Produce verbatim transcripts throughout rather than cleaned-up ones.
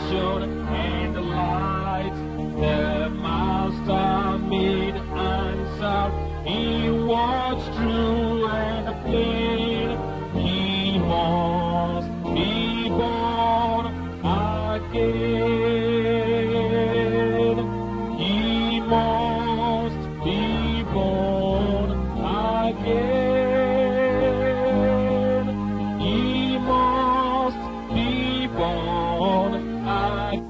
salvation and the light. The Master made answer. He watched through and plain. He must be born again. He must be born again. He must be born again.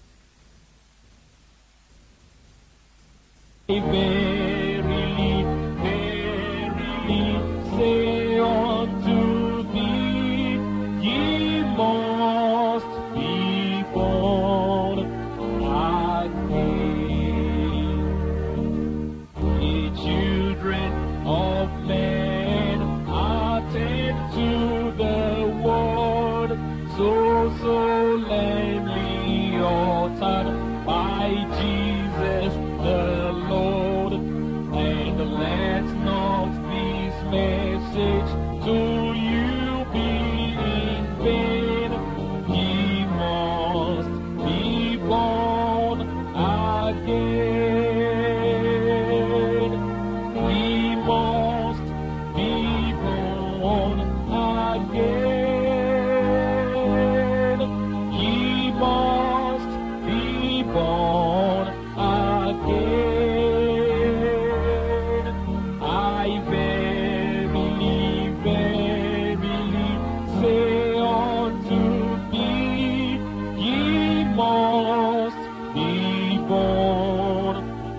Verily, verily, say unto thee, ye must be born again. Ye children of men, attend to the word, so solemnly uttered by Jesus the Lord. And let not this message to you be in vain. He must be born again. He must be born again. He must be born again. I verily, verily say unto thee, ye must be born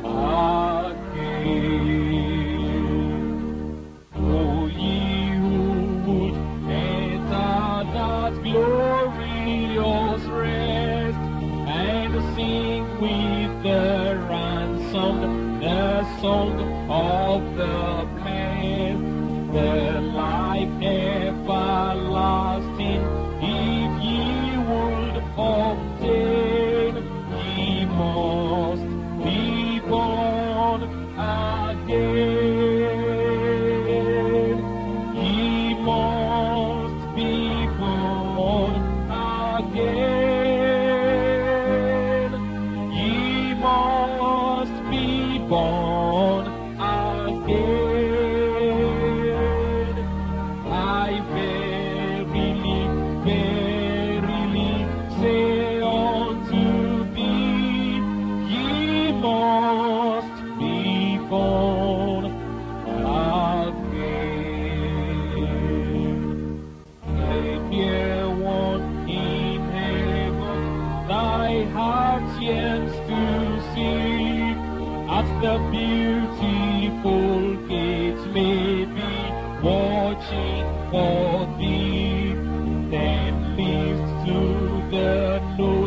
again. O ye who would enter that glorious rest, and sing with the ransomed the song of the blessed, the life everlasting, if ye would obtain, ye must be born again. Ye must be born again. Ye must be born again. I verily, verily say unto thee, ye must be born again. The dear one in heaven, thy heart yearns to see, at the beautiful gates may be watching for thee. Then lift to the no